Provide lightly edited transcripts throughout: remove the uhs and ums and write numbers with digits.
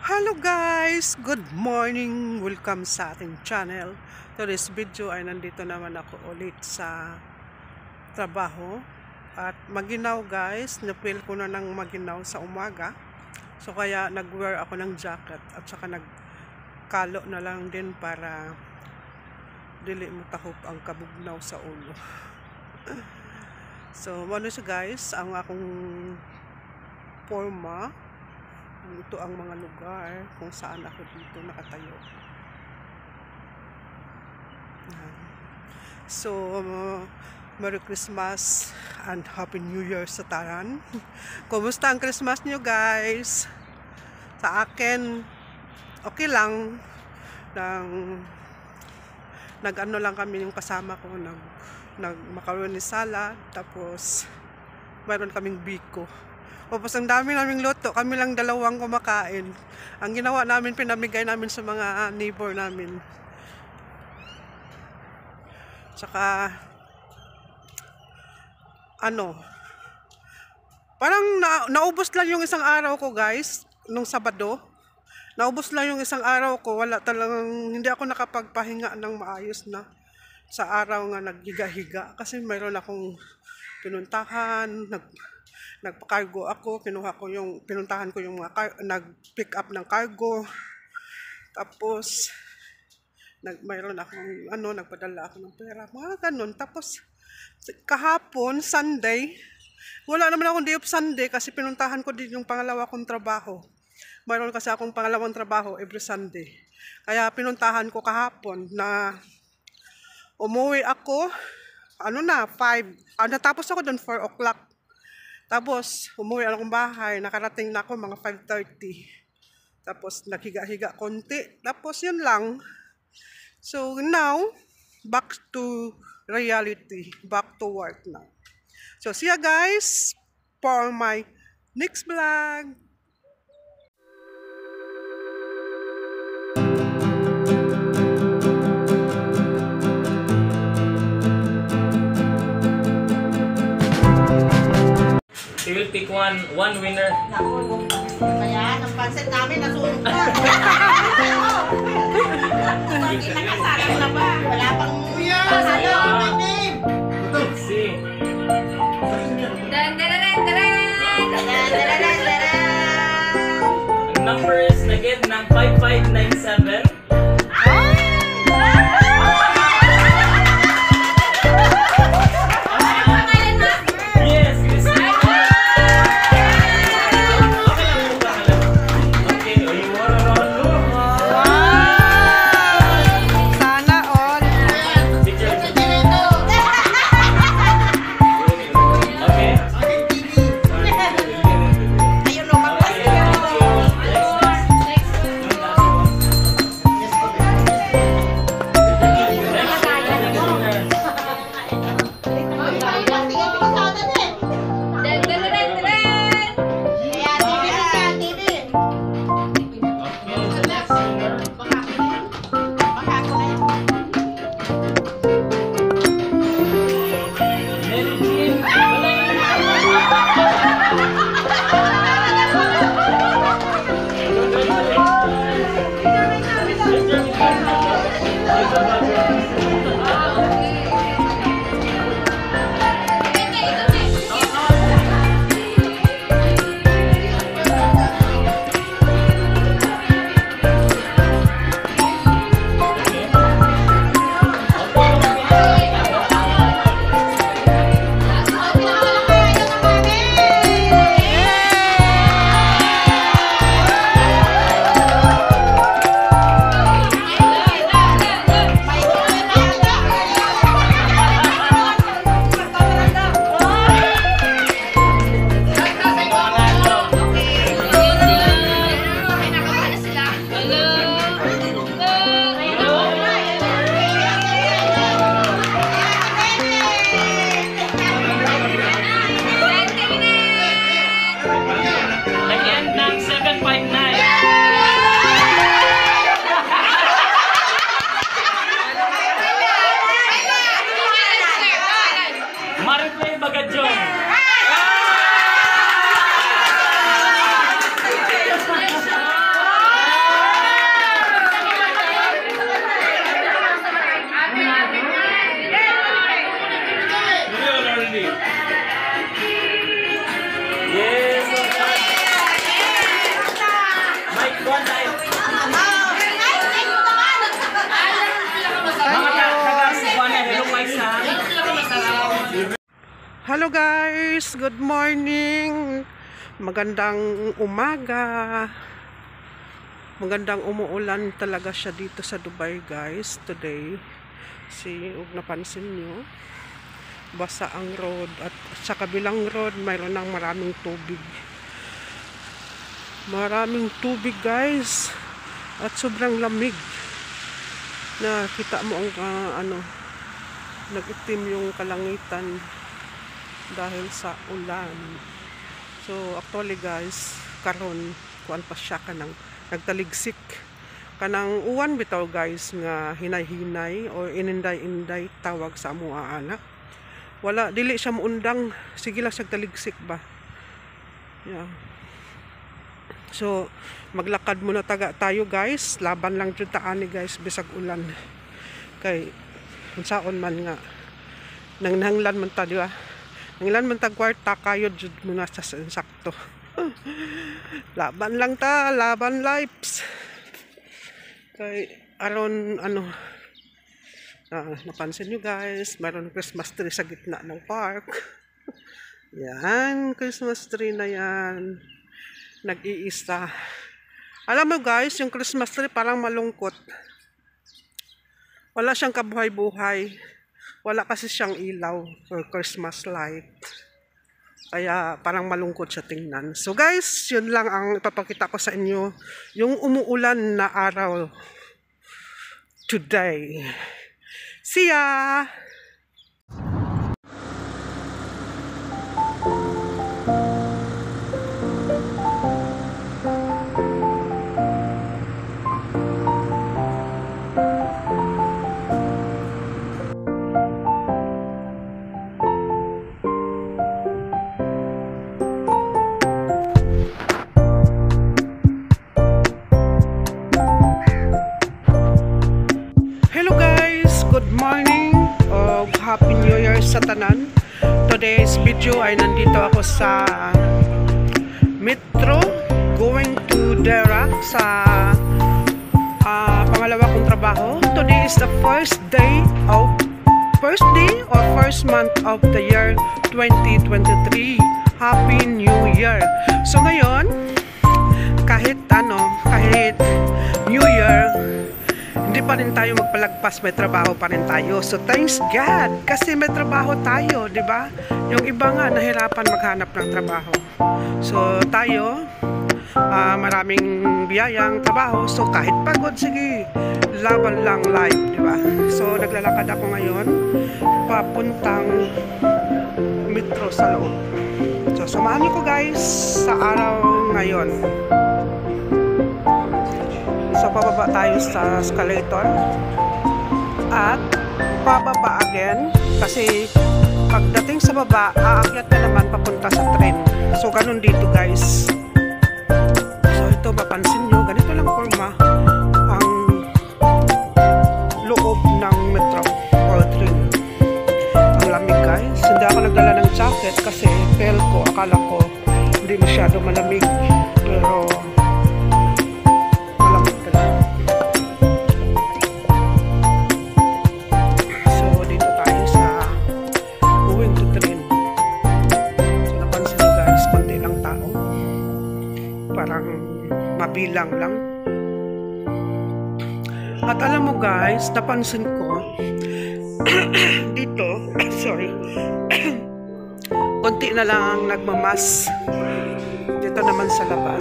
Hello guys! Good morning! Welcome sa ating channel. Today's video ay nandito naman ako ulit sa trabaho. At maginaw guys, napil ko na ng maginaw sa umaga. So kaya nag-wear ako ng jacket at saka nagkalo na lang din para dili mo tahop ang kabugnaw sa ulo. So ano siya guys, ang akong forma. Ito ang mga lugar kung saan ako dito nakatayo. So, Merry Christmas and Happy New Year sa tanan. Kumusta ang Christmas nyo guys? Sa akin, okay lang. Nag-ano lang kami yung kasama ko, nag-macaroni salad, tapos mayroon kaming biko. Tapos ang dami naming luto, kami lang dalawang kumakain. Ang ginawa namin, pinamigay namin sa mga neighbor namin. Tsaka, parang naubos lang yung isang araw ko guys, nung Sabado. Naubos lang yung isang araw ko, wala talagang, hindi ako nakapagpahinga ng maayos na sa araw nga naghiga-higa. Kasi mayroon akong pinuntahan, nagpa-cargo ako, pinuntahan ko yung mga nag-pick up ng cargo. Tapos mayroon akong nagpadala ako ng pera, mga ganun. Tapos kahapon, Sunday, wala naman akong day off Sunday kasi pinuntahan ko din yung pangalawa kong trabaho. Mayroon kasi akong pangalawang trabaho every Sunday. Kaya pinuntahan ko kahapon na umuwi ako, 5. Natapos ako doon 4 o'clock. Tapos, umuwi akong bahay, nakarating na ako mga 5:30. Tapos, naghiga-higa konti. Tapos, yun lang. So, now, back to reality. Back to work now. So, see ya guys for my next vlog. They will pick one winner. Naku, kaya ang pansit namin nasunog pa. Hindi nakasalang na ba? Wala pang Let's see. Ang number is again ng 5597. hello guys! Good morning! Magandang umaga! Magandang umuulan talaga siya dito sa Dubai guys today. Huwag napansin nyo, basa ang road at sa kabilang road mayroon ng maraming tubig. Maraming tubig guys at sobrang lamig. Nakita mo ang nag-itim yung kalangitan dahil sa ulan. So actually guys, karon kuan pa siya kanang nagtaligsik kanang uwan bitaw guys nga hinay-hinay o ininday-inday tawag sa amuha ana. Wala dili siya muundang, sige lang siya taligsik ba. Yeah. So maglakad muna tayo guys, laban lang jud taani guys bisag ulan. Kay unsaon man nga nangnanglan man ta di ba? Nanglan man ta kwarta kayo jud muna sa sakto. Laban lang ta, laban lives. Kay aron napansin nyo guys, mayroon Christmas tree sa gitna ng park. Yan, Christmas tree na yan. Nag-iisa. Alam mo guys, yung Christmas tree parang malungkot. Wala siyang kabuhay-buhay. Wala kasi siyang ilaw or Christmas light. Kaya parang malungkot siya tingnan. So guys, yun lang ang ipapakita ko sa inyo. Yung umuulan na araw today. See ya! Good morning o Happy New Year sa tanan. Today's video ay nandito ako sa Metro going to Dera sa pangalawa kong trabaho. Today is the first day or first month of the year 2023. Happy New Year. So ngayon kahit New Year hindi pa rin tayo magpalagpas, may trabaho pa rin tayo. So thanks God kasi may trabaho tayo, di ba? Yung iba nga nahirapan maghanap ng trabaho. So tayo maraming biyayang trabaho. So kahit pagod, sige, laban lang live, di ba? So naglalakad ako ngayon papuntang Metro sa loob. So samahan niyo ko guys sa araw ngayon. So pababa tayo sa escalator at pababa again kasi pagdating sa baba aakyat na naman papunta sa train. So ganun dito guys. So ito mapansin nyo, ganito lang forma ang loob ng metro or train. Ang lamig guys, hindi ako nagdala ng jacket kasi feel ko, akala ko hindi masyado malamig, pero mabilang lang. At alam mo guys, napansin ko dito, sorry, konti na lang ang nagmamas dito naman sa labas.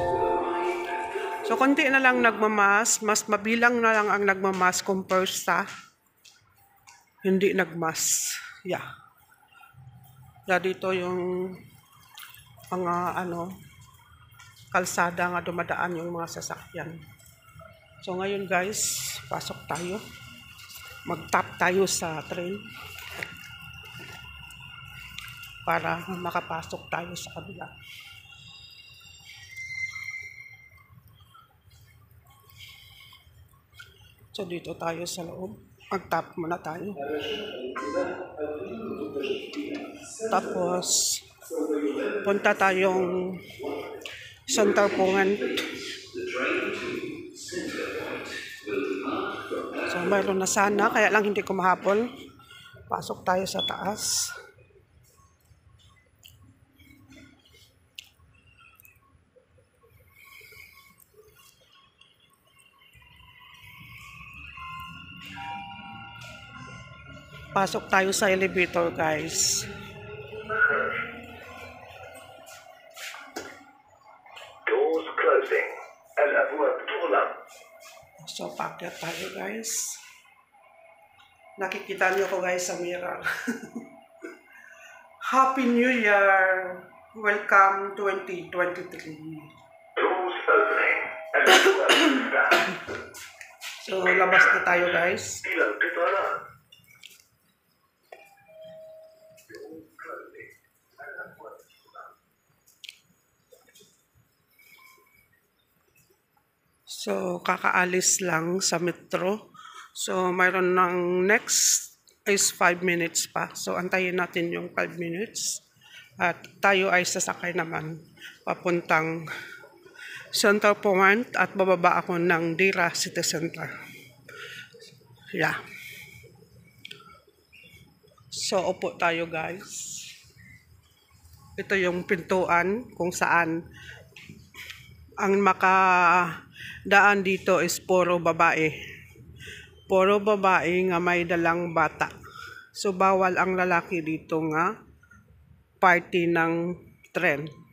So konti na lang nagmamas, mas mabilang na lang ang nagmamas compare sa hindi nagmas. Yeah. Dito yung mga kalsada nga dumadaan yung mga sasakyan. So ngayon guys, pasok tayo. Mag-tap tayo sa train para makapasok tayo sa kabila. So dito tayo sa loob. Mag-tap muna tayo. Tapos punta tayong center point. So mayroon na sana, kaya lang hindi ko mahabol. Pasok tayo sa taas. Pasok tayo sa elevator, guys. Doors closing. الأبواب تغلق. So, paakyat tayo, guys. Nakikita niyo ko, guys, sa mirror. Happy New Year! Welcome 2023. Doors opening. الأبواب تفتح. So, labas na tayo, guys. إلى القطارات. Doors closing. الأبواب تفتح. So, kakaalis lang sa metro. So, mayroon ng next is 5 minutes pa. So, antayin natin yung 5 minutes. At tayo ay sasakay naman papuntang Center Point at bababa ako ng Dira City Center. Yeah. So, upo tayo, guys. Ito yung pintuan kung saan ang makadaan dito is puro babae. Puro babae nga may dalang bata. So, bawal ang lalaki dito nga party ng tren.